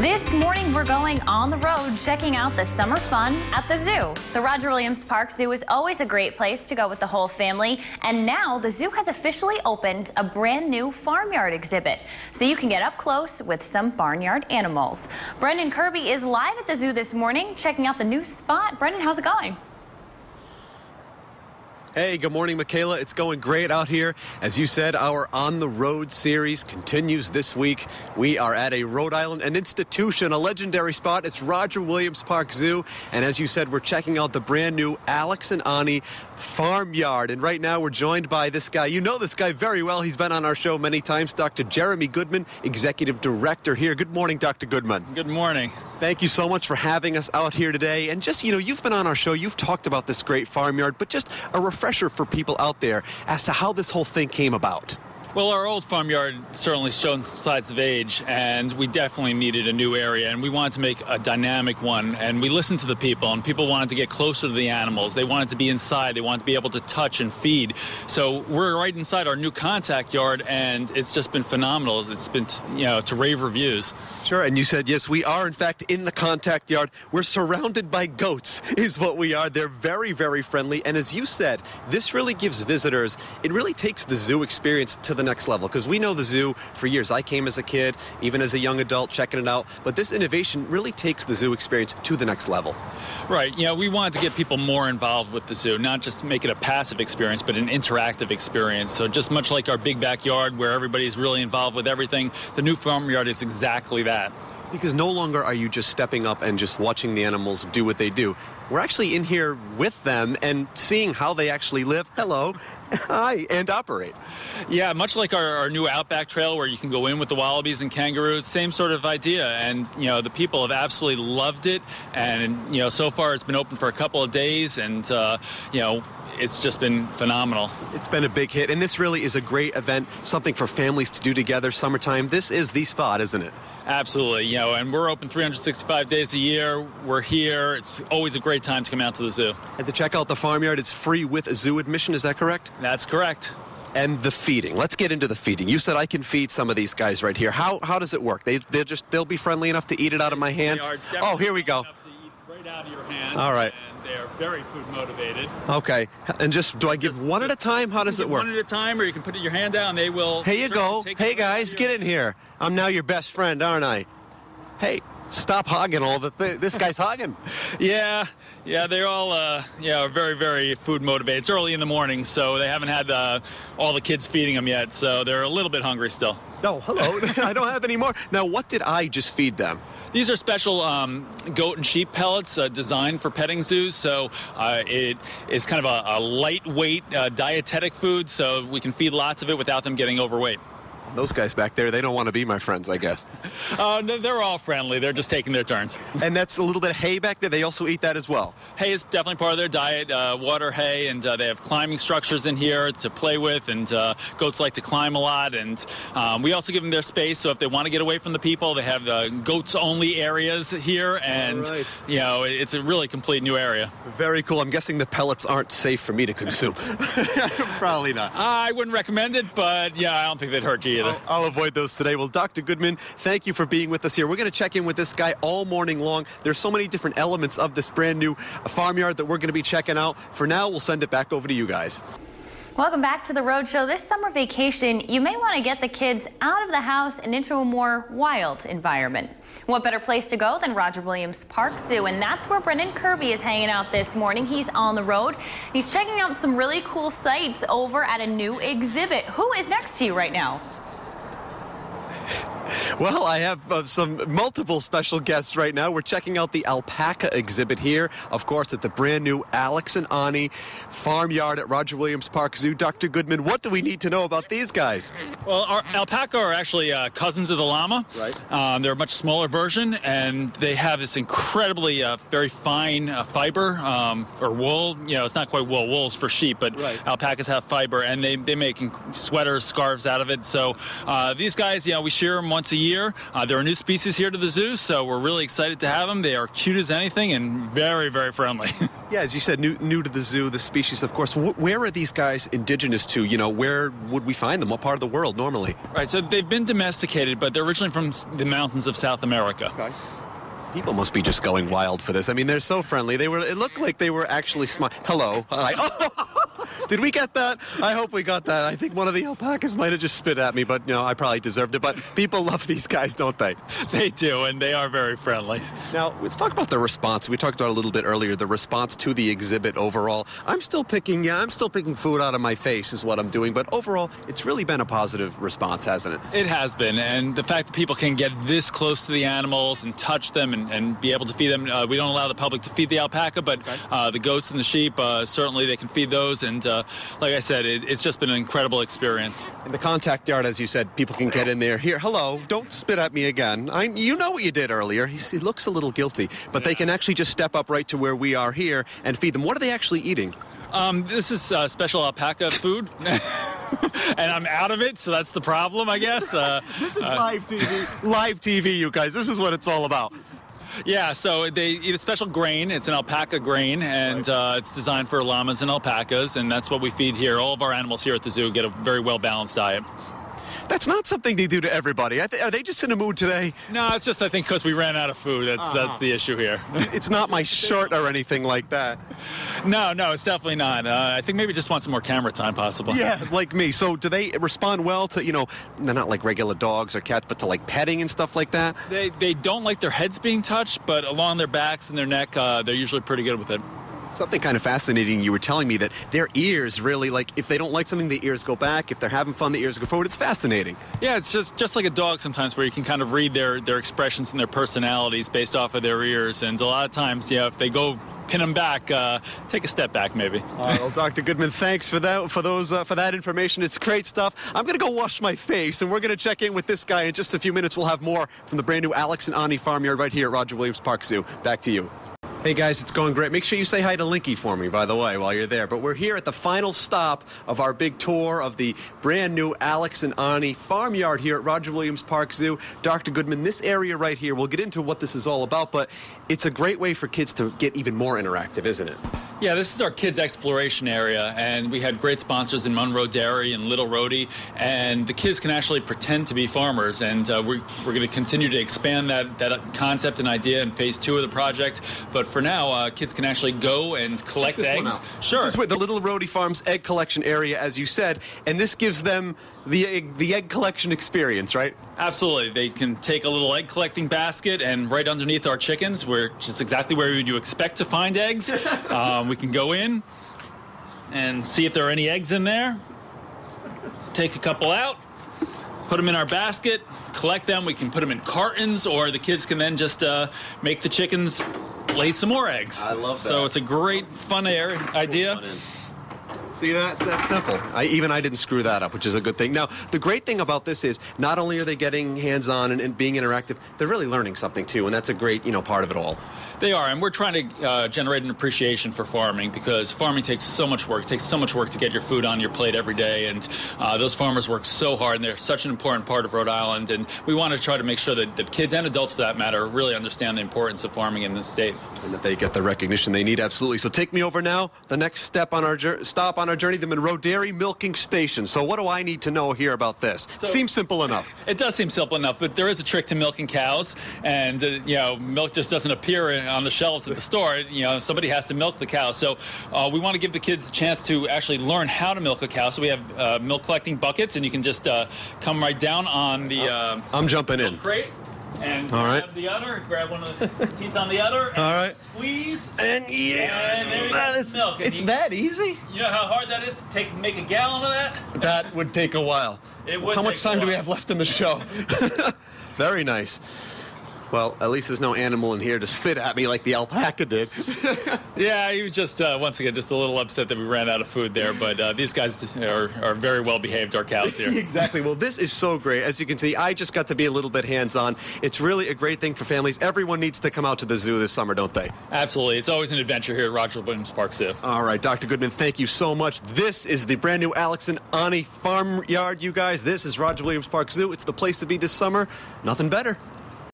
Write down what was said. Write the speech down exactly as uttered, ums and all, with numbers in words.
This morning, we're going on the road, checking out the summer fun at the zoo. The Roger Williams Park Zoo is always a great place to go with the whole family. And now the zoo has officially opened a brand new farmyard exhibit, so you can get up close with some barnyard animals. Brendan Kirby is live at the zoo this morning, checking out the new spot. Brendan, how's it going? Hey, good morning, Michaela. It's going great out here. As you said, our On the Road series continues this week. We are at a Rhode Island, an institution, a legendary spot. It's Roger Williams Park Zoo. And as you said, we're checking out the brand new Alex and Ani farmyard. And right now we're joined by this guy. You know this guy very well. He's been on our show many times. Doctor Jeremy Goodman, Executive Director here. Good morning, Doctor Goodman. Good morning. Thank you so much for having us out here today. And just, you know, you've been on our show. You've talked about this great farmyard, but just a refresher for people out there as to how this whole thing came about. Well, our old farmyard certainly shown signs of age, and we definitely needed a new area, and we wanted to make a dynamic one, and we listened to the people, and people wanted to get closer to the animals. They wanted to be inside. They wanted to be able to touch and feed. So we're right inside our new contact yard, and it's just been phenomenal. It's been, you know, to rave reviews. Sure, and you said, yes, we are, in fact, in the contact yard. We're surrounded by goats, is what we are. They're very, very friendly, and as you said, this really gives visitors, it really takes the zoo experience to the next level, because we know the zoo for years. I came as a kid, even as a young adult, checking it out, but this innovation really takes the zoo experience to the next level. Right. You know, we wanted to get people more involved with the zoo, not just make it a passive experience, but an interactive experience. So just much like our big backyard where everybody's really involved with everything, the new farmyard is exactly that. Because no longer are you just stepping up and just watching the animals do what they do. We're actually in here with them and seeing how they actually live. Hello. Hi, and operate. Yeah, much like our, our new Outback Trail where you can go in with the wallabies and kangaroos, same sort of idea. And, you know, the people have absolutely loved it. And, you know, so far it's been open for a couple of days and, uh, you know, it's just been phenomenal. It's been a big hit, and this really is a great event, something for families to do together summertime. This is the spot, isn't it? Absolutely, you know, and we're open three hundred sixty-five days a year. We're here. It's always a great time to come out to the zoo. And to check out the farmyard, it's free with a zoo admission, is that correct? That's correct. And the feeding. Let's get into the feeding. You said I can feed some of these guys right here. How how does it work? They they'll just they'll be friendly enough to eat it out of my hand. Oh, here we go. Enough to eat right out of your hand. All right. And they're very food motivated. Okay. And just do I give just, one just, at a time? How does it work? One at a time, or you can put your hand down. They will. Here you go. Hey guys, get in here. I'm now your best friend, aren't I? Hey, stop hogging all the th this guy's hogging. Yeah, yeah, they're all uh, yeah, very, very food motivated. It's early in the morning, so they haven't had uh, all the kids feeding them yet, so they're a little bit hungry still. No, hello. I don't have any more. Now, what did I just feed them? These are special um, goat and sheep pellets uh, designed for petting zoos, so uh, it is kind of a, a lightweight uh, dietetic food, so we can feed lots of it without them getting overweight. Those guys back there, they don't want to be my friends, I guess. Uh, no, they're all friendly. They're just taking their turns. And that's a little bit of hay back there. They also eat that as well. Hay is definitely part of their diet, uh, water, hay, and uh, they have climbing structures in here to play with, and uh, goats like to climb a lot. And um, we also give them their space, so if they want to get away from the people, they have uh, goats-only areas here, and right. you know, it's a really complete new area. Very cool. I'm guessing the pellets aren't safe for me to consume. Probably not. I wouldn't recommend it, but yeah, I don't think they'd hurt you either. I'll, I'll avoid those today. Well, Doctor Goodman, thank you for being with us here. We're going to check in with this guy all morning long. There's so many different elements of this brand new farmyard that we're going to be checking out. For now, we'll send it back over to you guys. Welcome back to the Rhode Show. This summer vacation, you may want to get the kids out of the house and into a more wild environment. What better place to go than Roger Williams Park Zoo? And that's where Brendan Kirby is hanging out this morning. He's on the road. He's checking out some really cool sights over at a new exhibit. Who is next to you right now? Well, I have uh, some multiple special guests right now. We're checking out the alpaca exhibit here, of course, at the brand new Alex and Ani farmyard at Roger Williams Park Zoo. Doctor Goodman, what do we need to know about these guys? Well, our alpaca are actually uh, cousins of the llama. Right. Um, they're a much smaller version, and they have this incredibly uh, very fine uh, fiber um, or wool. You know, it's not quite wool. Wool's for sheep, but right. alpacas have fiber, and they, they make sweaters, scarves out of it. So uh, these guys, you know, we shear them once a year. year. Uh, they're a new species here to the zoo, so we're really excited to have them. They are cute as anything and very, very friendly. Yeah, as you said, new new to the zoo, the species, of course. Wh where are these guys indigenous to? You know, where would we find them? What part of the world normally? Right, so they've been domesticated, but they're originally from the mountains of South America. Okay. People must be just going wild for this. I mean, they're so friendly. They were. It looked like they were actually smart. Hello. Hi. Oh, did we get that? I hope we got that. I think one of the alpacas might have just spit at me, but you know, I probably deserved it. But people love these guys, don't they? They do, and they are very friendly. Now, let's talk about the response. We talked about it a little bit earlier, the response to the exhibit overall. I'm still picking, yeah, I'm still picking food out of my face is what I'm doing. But overall, it's really been a positive response, hasn't it? It has been, and the fact that people can get this close to the animals and touch them and, and be able to feed them. Uh, we don't allow the public to feed the alpaca, but uh, the goats and the sheep, uh, certainly they can feed those. And uh, like I said, it, it's just been an incredible experience. In the contact yard, as you said, people can get in there. Here, hello, don't spit at me again. I, you know what you did earlier. He, he looks a little guilty, but yeah. They can actually just step up right to where we are here and feed them. What are they actually eating? Um, this is uh, special alpaca food, and I'm out of it, so that's the problem, I guess. Uh, this is uh, live T V. Live T V, you guys. This is what it's all about. Yeah, so they eat a special grain. It's an alpaca grain, and uh, it's designed for llamas and alpacas, and that's what we feed here. All of our animals here at the zoo get a very well-balanced diet. That's not something they do to everybody. I th are they just in a mood today? No, it's just, I think, because we ran out of food. That's, uh-huh. that's the issue here. It's not my shirt or anything like that. No, no, it's definitely not. Uh, I think maybe just want some more camera time, possibly. Yeah, like me. So do they respond well to, you know, they're not like regular dogs or cats, but to like petting and stuff like that? They, they don't like their heads being touched, but along their backs and their neck, uh, they're usually pretty good with it. Something kind of fascinating, you were telling me that their ears really, like, if they don't like something, the ears go back. If they're having fun, the ears go forward. It's fascinating. Yeah, it's just just like a dog sometimes, where you can kind of read their, their expressions and their personalities based off of their ears. And a lot of times, yeah, if they go pin them back, uh, take a step back, maybe. All right, well, Doctor Goodman, thanks for that, for those, uh, for that information. It's great stuff. I'm going to go wash my face, and we're going to check in with this guy in just a few minutes. We'll have more from the brand new Alex and Ani Farmyard right here at Roger Williams Park Zoo. Back to you. Hey guys, it's going great. Make sure you say hi to Linky for me, by the way, while you're there. But we're here at the final stop of our big tour of the brand new Alex and Ani Farmyard here at Roger Williams Park Zoo. Doctor Goodman, this area right here, we'll get into what this is all about, but it's a great way for kids to get even more interactive, isn't it? Yeah, this is our kids' exploration area, and we had great sponsors in Monroe Dairy and Little Rhodey, and the kids can actually pretend to be farmers, and uh, we're, we're going to continue to expand that, that concept and idea in phase two of the project. But for now, uh, kids can actually go and collect eggs. Sure. This is where the Little Rhodey Farms egg collection area, as you said, and this gives them the egg, the egg collection experience, right? Absolutely. They can take a little egg collecting basket, and right underneath our chickens, which is exactly where you expect to find eggs, um, we can go in and see if there are any eggs in there. Take a couple out, put them in our basket, collect them. We can put them in cartons, or the kids can then just uh, make the chickens lay some more eggs. I love that. So it's a great, fun area, idea. See, that's that simple. I, even I didn't screw that up, which is a good thing. Now, the great thing about this is not only are they getting hands-on and, and being interactive, they're really learning something too, and that's a great, you know, part of it all. They are, and we're trying to uh, generate an appreciation for farming, because farming takes so much work. It takes so much work to get your food on your plate every day, and uh, those farmers work so hard, and they're such an important part of Rhode Island, and we want to try to make sure that, that kids and adults, for that matter, really understand the importance of farming in this state. And that they get the recognition they need, absolutely. So take me over now, the next step on our stop on our journey, the Monroe Dairy Milking Station. So what do I need to know here about this? So, seems simple enough. It does seem simple enough, but there is a trick to milking cows, and uh, you know, milk just doesn't appear on the shelves at the store. You know, somebody has to milk the cow. So uh, we want to give the kids a chance to actually learn how to milk a cow. So we have uh, milk collecting buckets, and you can just uh, come right down on the uh, I'm jumping in. crate. And all right. grab the udder, grab one of the teats on the udder, and all right. squeeze. And yeah, and there you that go, is, milk. And it's you, that easy? You know how hard that is to take, make a gallon of that? That would take a while. It would How take much time a do we while. have left in the show? Very nice. Well, at least there's no animal in here to spit at me like the alpaca did. Yeah, he was just, uh, once again, just a little upset that we ran out of food there, but uh, these guys are, are very well behaved, our cows here. Exactly. Well, this is so great. As you can see, I just got to be a little bit hands-on. It's really a great thing for families. Everyone needs to come out to the zoo this summer, don't they? Absolutely. It's always an adventure here at Roger Williams Park Zoo. All right, Doctor Goodman, thank you so much. This is the brand new Alex and Ani Farm Yard, you guys. This is Roger Williams Park Zoo. It's the place to be this summer. Nothing better.